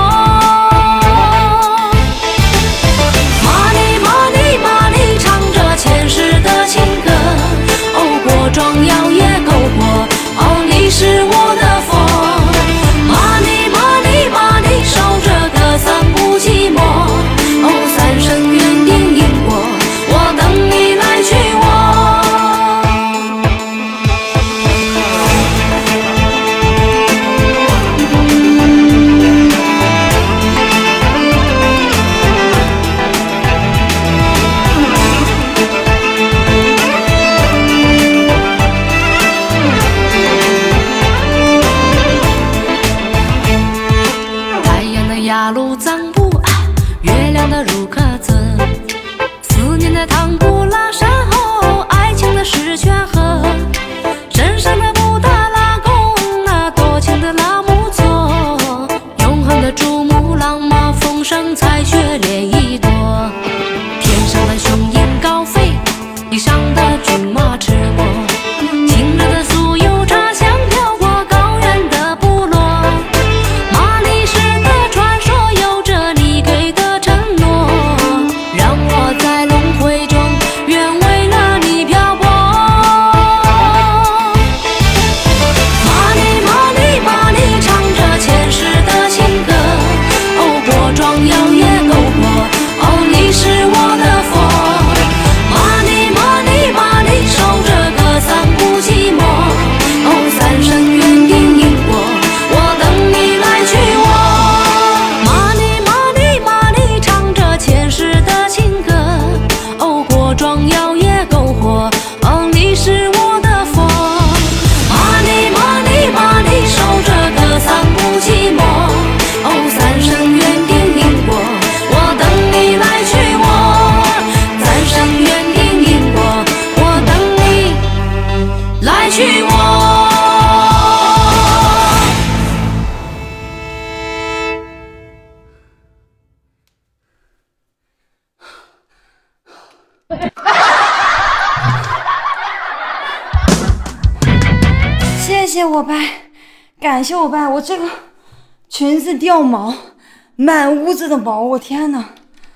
B: 玛尼玛尼玛尼，唱着前世的情歌，哦，火壮摇曳篝火，哦，你是我的佛。玛尼玛尼玛尼，守着歌桑不寂寞，哦，三生缘定因果，我等你来娶我。太阳的雅鲁藏布，月亮的如可测，思念的唐古拉山后，爱情的石泉河，神圣的布达拉宫，那多情的拉木错，永恒的珠穆朗玛峰上彩雪莲一朵，天上的雄鹰高飞，地上的骏马驰过，清热的酥油茶香飘过高原的部落，玛尼石的传说有着你给的承诺，让我在轮回中愿为了你漂泊。玛尼玛尼玛尼，唱着前世的情歌，哦，火壮摇曳篝火，哦，你是我的佛。玛尼玛尼玛尼，守着歌桑不寂寞，哦，三生缘定因果，我等你来娶我。玛尼玛尼玛尼，唱着前世的情歌，哦，火壮摇曳篝火，哦，你是我的佛。玛尼玛尼玛尼，守着歌桑不寂寞，哦，三生缘定因果，我等你来娶我。三生缘定因果，我等你来娶我。
A: 谢谢我爸，感谢我爸，我这个裙子掉毛，满屋子的毛，我天哪！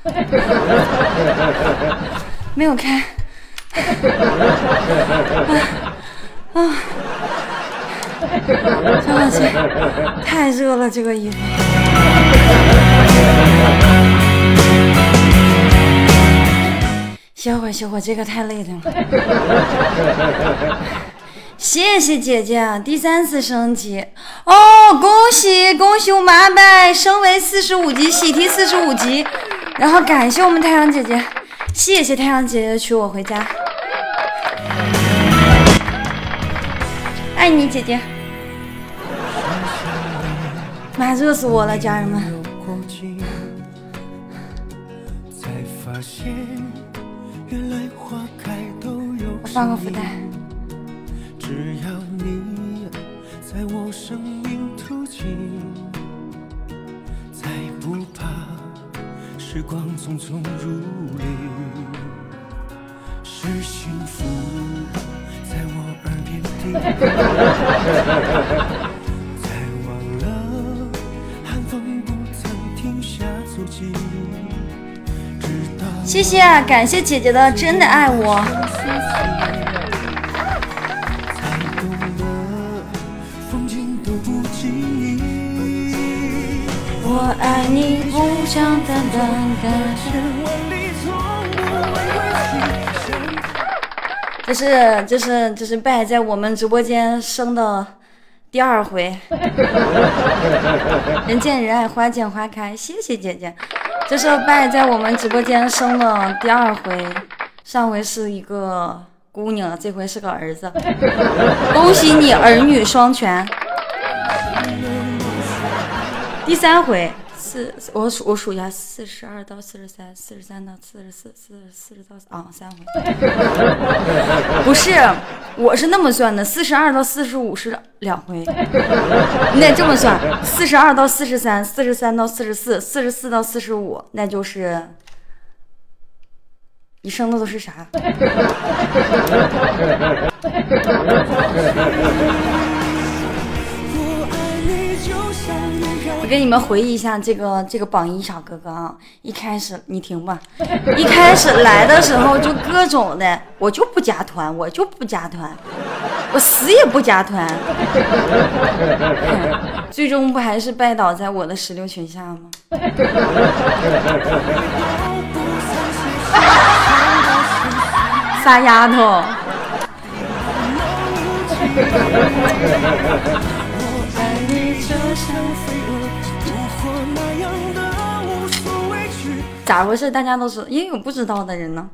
A: 没有开。张小姐，太热了，这个衣服。歇会儿歇会儿，这个太累了。谢谢姐姐，第3次升级哦！恭喜恭喜我们阿拜升为45级，喜提45级，然后感谢我们太阳姐姐，谢谢太阳姐姐娶我回家，爱你姐姐。妈，热死我了，家人们。我放个福袋。
C: 只要你在我生命途中情，再不怕时光匆匆如旅，是幸福在我耳边低语，才忘了寒风不曾停下足迹，直到
A: 谢谢，感谢姐姐的真的爱我。
C: 才懂得风景都不经意，
A: 我爱你不想淡淡的
C: 万里从不问归
A: 期。这是拜在我们直播间生的第2回，人见人爱花见花开，谢谢姐姐。这是拜在我们直播间生的第2回，上回是一个姑娘，这回是个儿子，恭喜你儿女双全。第3回我数一下，42到43，43到44，40到3回。不是，我是那么算的，42到45是2回。你得这么算，42到43，43到44，44到45，那就是你生的都是啥？我给你们回忆一下这个榜一小哥哥啊，一开始你听吧，一开始来的时候就各种的，我就不加团，我死也不加团，最终不还是拜倒在我的16群下吗？傻丫头。咋回事？大家都是，也有不知道的人呢。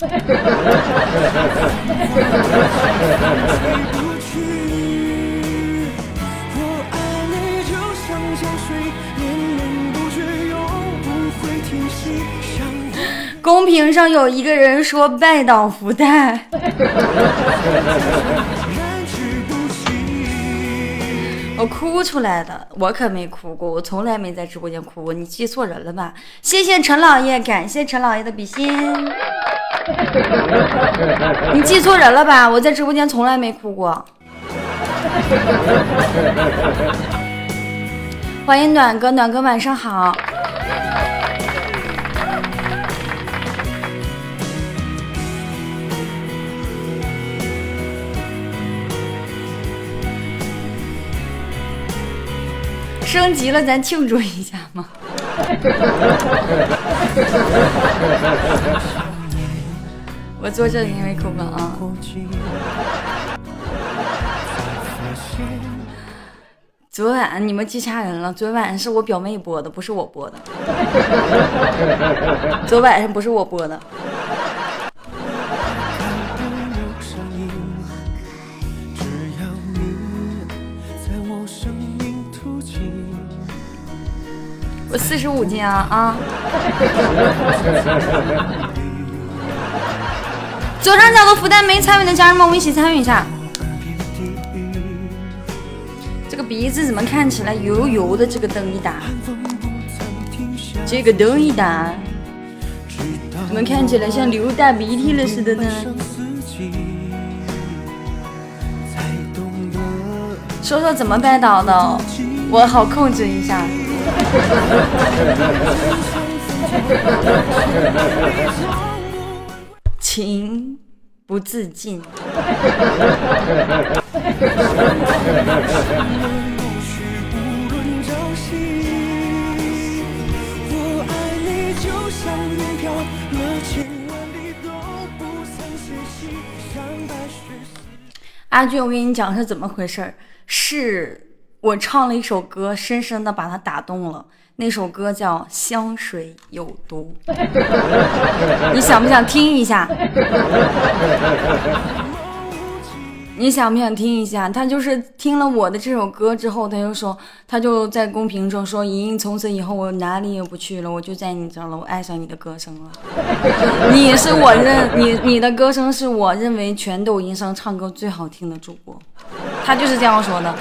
A: 公屏上有一个人说拜倒福袋。我哭出来的，我可没哭过，我从来没在直播间哭过，你记错人了吧？谢谢陈老爷，感谢陈老爷的比心。你记错人了吧？我在直播间从来没哭过。欢迎暖哥，暖哥晚上好。升级了，咱庆祝一下吗？我坐这里因为哭吧啊。昨晚你们记差人了，昨晚是我表妹播的，不是我播的。昨晚上不是我播的。我45斤啊！左上角的福袋没参与的家人们，我们一起参与一下。这个鼻子怎么看起来油油的？这个灯一打，这个灯一打，怎么看起来像流大鼻涕了似的呢？说说怎么拜倒的，我好控制一下。情不自禁。阿俊，我跟你讲是怎么回事，是我唱了一首歌，深深的把他打动了。那首歌叫《香水有毒》，你想不想听一下？你想不想听一下？他就是听了我的这首歌之后，他就在公屏中说：“莹莹，从此以后我哪里也不去了，我就在你这了，我爱上你的歌声了。你是你的歌声是我认为全抖音上唱歌最好听的主播。” 他就是这样说的。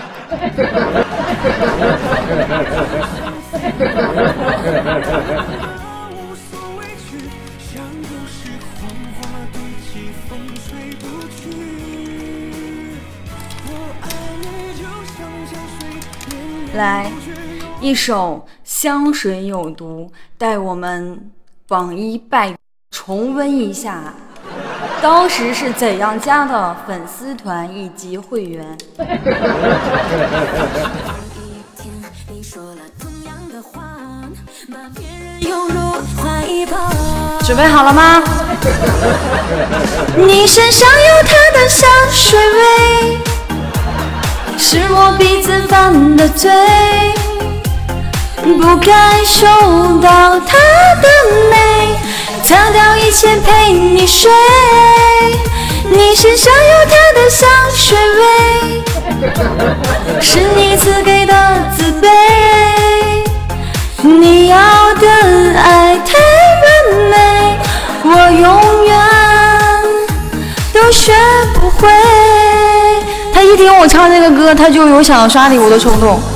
A: 来，一首香水有毒，带我们榜一拜重温一下当时是怎样加的粉丝团以及会员。准备好了吗？你身上有它的香水味，是我鼻子犯的罪，不该受到它的美，擦掉一切陪你睡。你身上有它的香水味，是你赐给的自卑，你要的爱太完美，我永远都学不会。他一听我唱这个歌，他就有想刷礼物的冲动。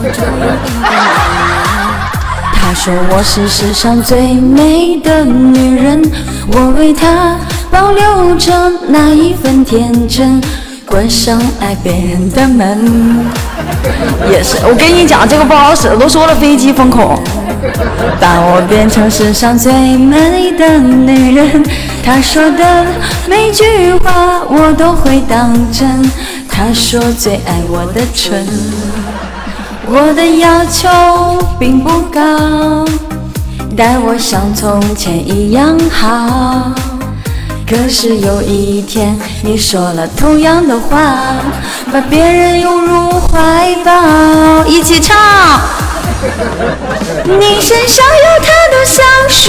A: 他说我是世上最美的女人，我为她保留着那一份天真，关上爱别人的门。也是，我跟你讲，这个不好使，都说了飞机封口，把我变成世上最美的女人。他说的每句话我都会当真，他说最爱我的唇。我的要求并不高，待我像从前一样好。可是有一天你说了同样的话，把别人拥入怀抱。一起唱。你身上有它的香水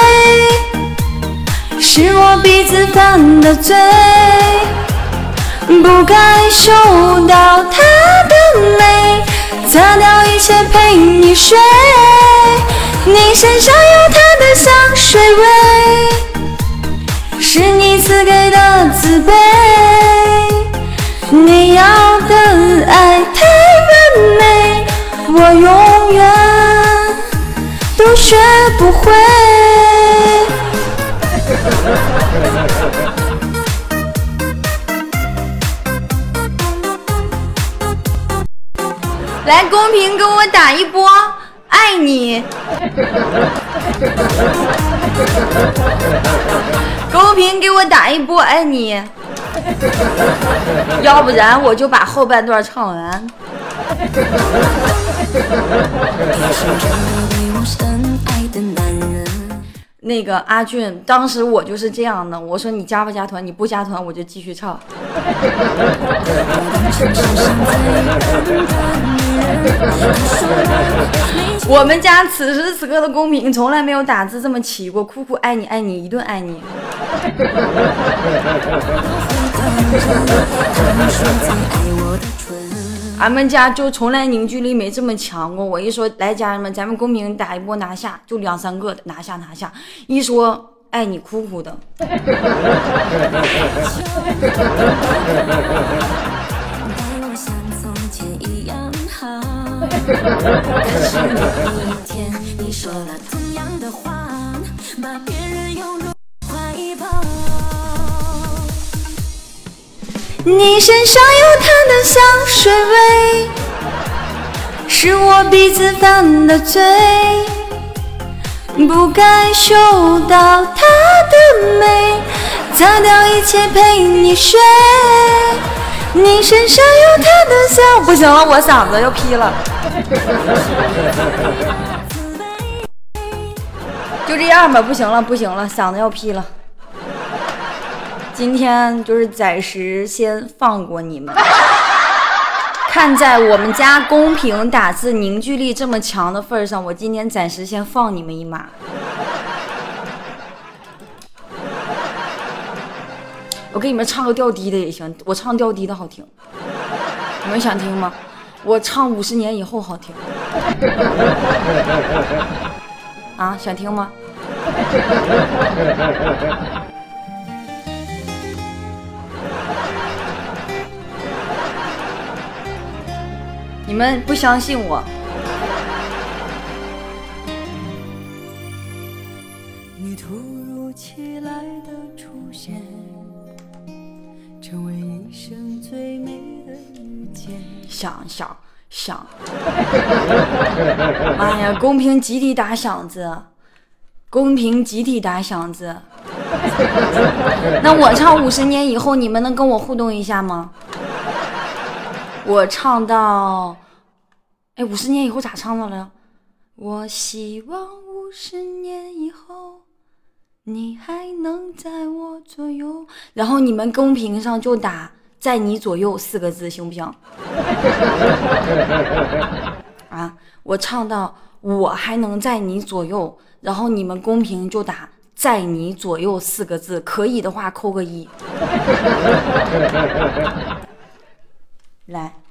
A: 味，是我鼻子犯的罪，不该受到它的美，擦掉一切陪你睡。你身上有它的香水味，是你赐给的自卑，你要的爱太完美，我永远都学不会。来，公屏给我打一波爱你。公屏给我打一波爱你，要不然我就把后半段唱完。那个阿俊，当时我就是这样的，我说你加不加团，你不加团我就继续唱。我们家此时此刻的公屏从来没有打字这么齐过，酷酷爱你爱你一顿爱你。俺们家就从来凝聚力没这么强过。我一说来家人们，咱们公屏打一波拿下，就2、3个的拿下。一说爱你哭哭的。你身上有它的香水味，是我鼻子犯的罪，不该受到它的美，擦掉一切陪你睡。你身上有它的香，不行了，我嗓子要劈了。就这样吧，不行了，嗓子要劈了。今天就是暂时先放过你们。看在我们家公屏打字凝聚力这么强的份上，我今天暂时先放你们一马。我给你们唱个调低的也行，我唱调低的好听，你们想听吗？我唱50年以后好听。啊，想听吗？ 你们不相信我。
B: 你突如其来的出现，成为一生最美的遇见。
A: 响！妈呀！公屏集体打响子，公屏集体打响子。那我唱50年以后，你们能跟我互动一下吗？我唱到，50年以后咋唱的了？我希望50年以后，你还能在我左右。然后你们公屏上就打“在你左右”4个字，行不行？啊，我唱到我还能在你左右，然后你们公屏就打“在你左右”4个字，可以的话扣个1。来。